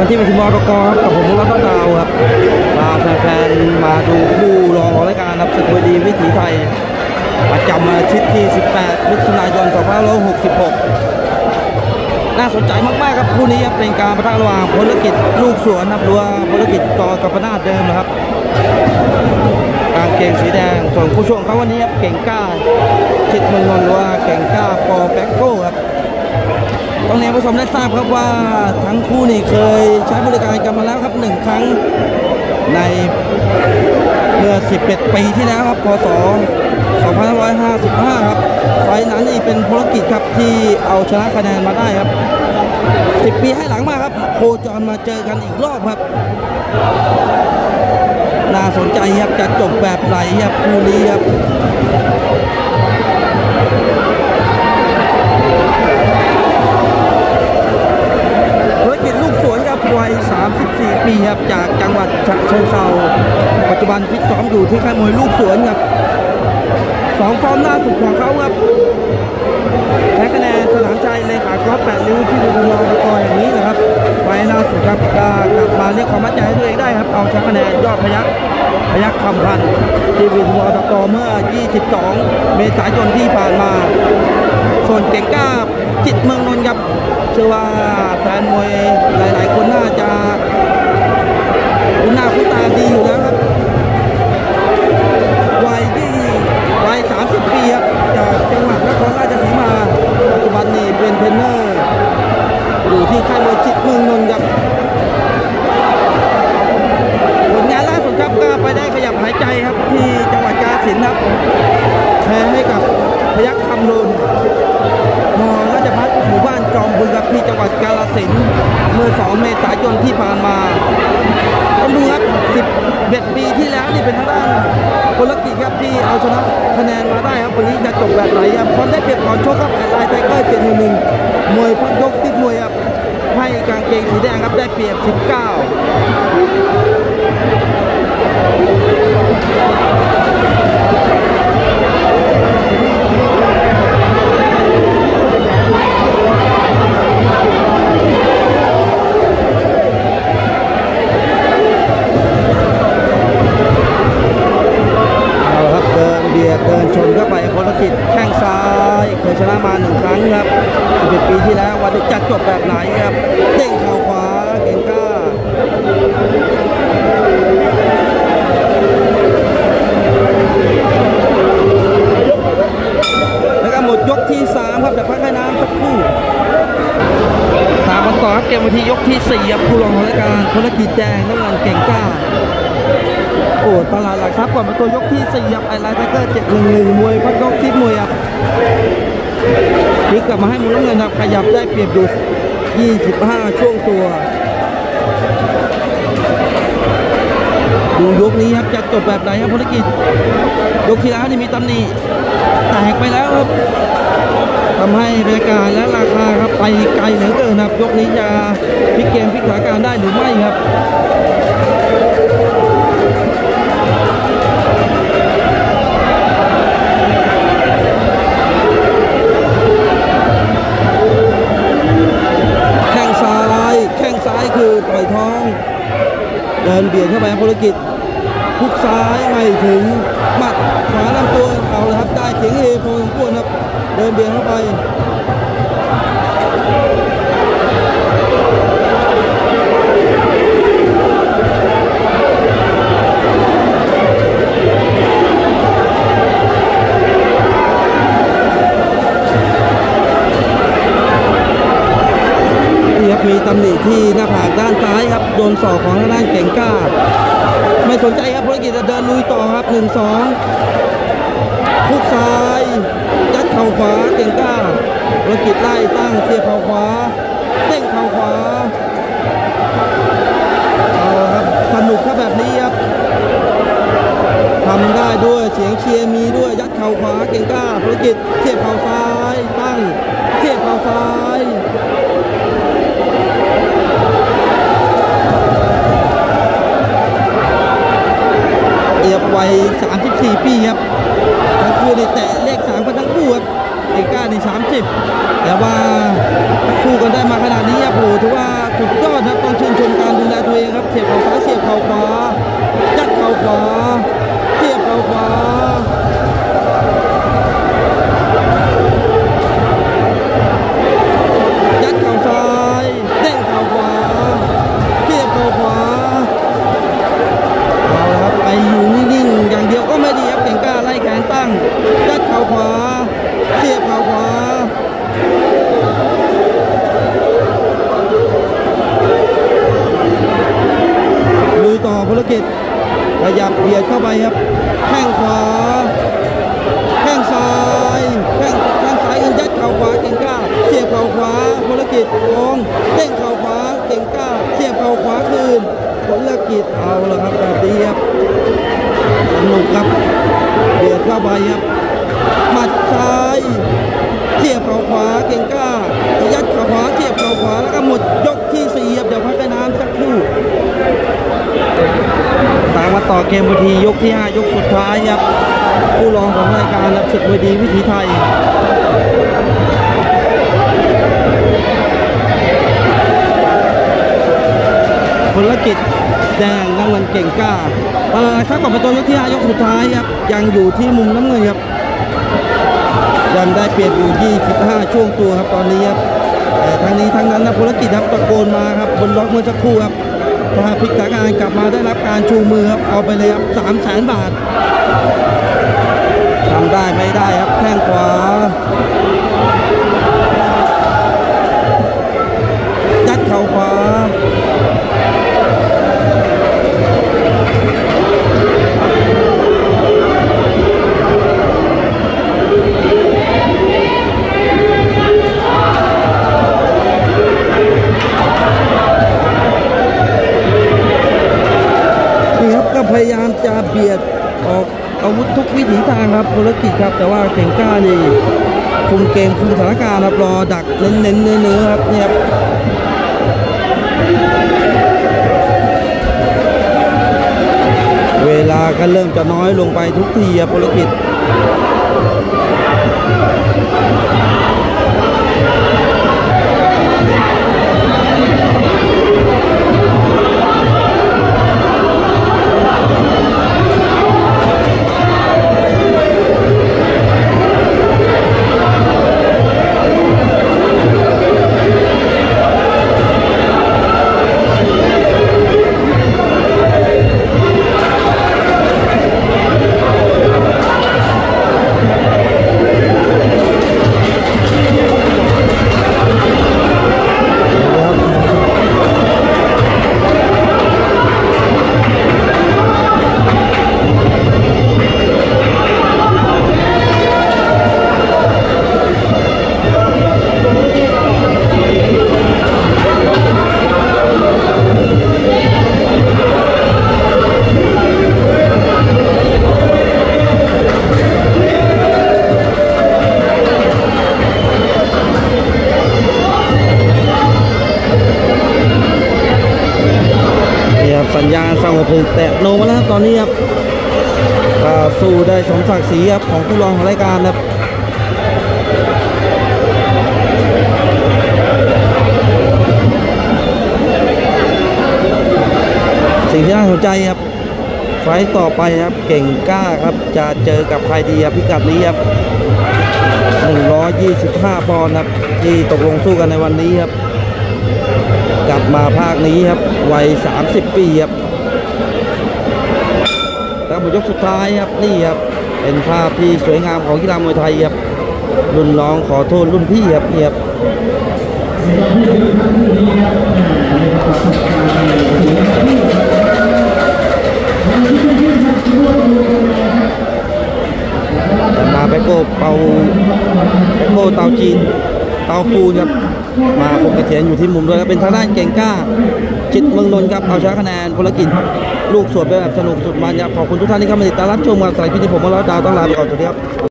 กันที่เวทีมรกครับกับผมรัตน์ดาวครับพาแฟนๆมาดูคู่รองของรายการครับศึกมวยดีวิถีไทยประจำอาทิตย์ที่ 18 มิถุนายน 2566 น่าสนใจมากๆครับคู่นี้เป็นการปะทะระหว่างพลกิจลูกสวนครับหรือว่าพลกิจกกัปนาทเดิมนะครับกางเกงสีแดงส่วนคู่ชกเขาวันนี้เก่งกล้าจิตเมืองนนท์หรือว่าเก่งกล้าปอแบ็คโก้ครับต้องเรียนผู้ชมได้ทราบครับว่าทั้งคู่นี่เคยใช้บริการกันมาแล้วครับ1 ครั้งในเมื่อ11 ปีที่แล้วครับพศ 2555 ครับไฟนั้นนี่เป็นพลกิจครับที่เอาชนะคะแนนมาได้ครับ10 ปีให้หลังมาครับโคจรมาเจอกันอีกรอบครับน่าสนใจครับจะจบแบบไหนครับคู่นี้ครับพลกิจลูกสวนครับวัย 34 ปีครับจากจังหวัดฉะเชิงเทราปัจจุบันฟิตซ้อมอยู่ที่ค่ายมวยลูกสวนครับ2 ฟอร์มล่าสุดของเขาครับแพ้คะแนนสนามชัยเลขากอล์ฟ8 ริ้วที่ดูมอตะกอยอย่างนี้นะครับไฟล่าสุดครับกลับมาเรียกความมั่นใจให้ตัวเองได้ครับเอาชนะคะแนนยอดพยัคฆ์คำพันธ์ที่ดูมอตะกอเมื่อ 22 เมษายนที่ผ่านมาส่วนเก่งกล้าจิตเมืองนนท์ครับเชื่อว่าแฟนมวยหลายๆคนน่าจะคุ้นหน้าคุ้นตาดีอยู่แล้วครับวัย 30 ปีครับจากจังหวัดนครราชสีมาปัจจุบันนี้เป็นเทรนเนอร์อยู่ที่ค่ายมวยจิตเมืองนนท์ครับผลงานล่าสุดครับก็ไปได้ขยับหายใจครับที่จังหวัดกาฬสินธุ์ครับแพ้ให้กับพยัคฆ์คำลุนมอราชภัฏหมู่บ้านจอมบึงครับที่จังหวัดกาฬสินธุ์เมื่อ 2 เมษายนที่ผ่านมาต้องดูครับ11 ปีที่แล้วนี่เป็นทางด้านพลกิจครับที่เอาชนะคะแนนมาได้ครับวันนี้จะจบแบบไหนครับคนได้เปรียบก่อนชกครับลายไทเกอร์7-1มวยพักยกติดมวยครับให้กางเกงสีแดงครับได้เปรียบ19เดินชนเข้าไปพลกิจแข้งซ้ายเคยชนะมา1 ครั้งครับ11 ปีที่แล้ววันนี้จะจบแบบไหนครับเด้งเข่าขวาเก่งกล้าแล้วก็หมดยกที่3ครับแต่พักให้น้ำสักครู่ตามกันต่อครับเกมวันที่ยกที่4ครับคู่รองของรายการพลกิจแดงน้ำเงินเก่งกล้าโอ้ตลาดหลักทรัพย์ก่อนมาตัวยกที่4ครับไอไลท์ไทเกอร์7-1มวยพักยกที่มวยครับพลิกกลับมาให้มุมน้ำเงินครับขยับได้เปรียบอยู่25ช่วงตัวดูยกนี้ครับจะจบแบบไหนครับพลกิจยกที่แล้วนี่มีตำหนิแตกไปแล้วครับทำให้บรรยากาศและราคาครับไปไกลเหลือเกินครับยกนี้จะพลิกเกมพลิกสถานการณ์ได้หรือไม่ครับแข้งซ้ายคือต่อยท้องเดินเบียดเข้าไปพลกิจพุกซ้ายไม่ถึงหมัดขวาลำตัวเอาเลยครับได้เสียงเฮพอสมควรครับเดินเบียดเข้าไปมีตำหนิที่หน้าผากด้านซ้ายครับโดนศอกของด้านเก่งกล้าไม่สนใจครับพลกิจจะเดินลุยต่อครับ 1-2 พุกซ้ายยัดเข่าขวาเก่งกล้าพลกิจไล่ตั้งเสียบเข่าขวาเด้งเข่าขวาเอาครับสนุกครับแบบนี้ครับทำได้ด้วยเสียงเชียร์มีด้วยยัดเข่าขวาเก่งกล้าพลกิจเสียบเข่าซ้ายตั้งเสียบเข่าซ้ายวัย 34 ปีครับทั้งคู่ได้แตะเลข3กันทั้งคู่ครับเก่งกล้าใน30แต่ว่าคู่กันได้มาขนาดนี้ครับโอ้ถือว่าถสุดยอดครับต้องชื่นชมการดูแลตัวเองครับเสียบเข่าซ้ายเสียบเข่าขวายัดเข่าขวาเสียบเข่าขวายัดเข่าซ้ายเด้งเข่าขวาเสียบเข่าขวาเอาละครับไปอยู่นิ่งๆอย่างเดียวก็ไม่ดีครับเก่งกล้าไล่แขนตั้งยัดเข่าขวาเสียบเข่าขวาลุยต่อภารกิจขยับเบียดเข้าไปครับแข้งขวาแข้งซ้ายแข้งซ้ายกันยัดเข่าขวาเก่งกล้าเสียบเข่าขวาภารกิจมองเด้งเข่าขวาเก่งกล้าเสียบเข่าขวาคืนภารกิจเอาละครับแบบนี้ครับสนุกครับเบียดเข้าไปครับหมัดซ้ายเสียบเข่าขวาเก่งกล้ายัดเข่าขวาเสียบเข่าขวาแล้วก็หมดยกที่4ครับเดี๋ยวพักให้น้ำสักครู่ตามมาต่อเกมทียกที่5ยกสุดท้ายครับผู้รองของรายการรับศึกมวยดีวิถีไทยภารกิจแดงน้ำเงินเก่งกล้าครับกับประตูยกที่5ยกสุดท้ายครับยังอยู่ที่มุมน้ำเงินครับยังได้เปรียบอยู่25ช่วงตัวครับตอนนี้ครับแต่ทั้งนี้ทั้งนั้นนะภารกิจครับตะโกนมาครับบนล็อกเมื่อสักครู่ครับถ้าพลิกสถานการณ์กลับมาได้รับการชูมือครับเอาไปเลยครับ300,000 บาททำได้ไม่ได้ครับแข้งขวายัดเข่าขวาพยายามจะเบียดออกอาวุธทุกวิถีทางครับภารกิจครับแต่ว่าเก่งกล้านี่คุมเกมคุมสถานการณ์ครับรอดักเน้นๆเนื้อครับเนี่ยเวลาก็เริ่มจะน้อยลงไปทุกทีครับภารกิจสัญญาณสงบเพลิงแตะโนมาแล้วตอนนี้ครับสู้ได้สมศักดิ์ศรีครับของผู้รองของรายการครับสิ่งที่น่าสนใจครับไฟต์ต่อไปครับเก่งกล้าครับจะเจอกับใครดีครับพิกัดนี้ครับ125 ปอนด์ครับที่ตกลงสู้กันในวันนี้ครับกลับมาภาคนี้ครับวัย30 ปีครับแล้วบทยกสุดท้ายครับนี่ครับเป็นภาพที่สวยงามของกีฬามวยไทยครับรุ่นน้องขอโทษรุ่นพี่ครับนี่ครับมาไปโก้เตาจีนเตาปูนครับมาคงกระเทียนอยู่ที่มุมด้วยครับเป็นทางด้านเก่งกล้าจิตเมืองนนท์ครับเอาชนะคะแนนภารกิจลูกสวนไปแบบสนุกสุดมันครับขอบคุณทุกท่านที่เข้ามาติดตามรับชมมาสายพิธีผมมาแล้วดาวต้องลาไปก่อนสวัสดีครับ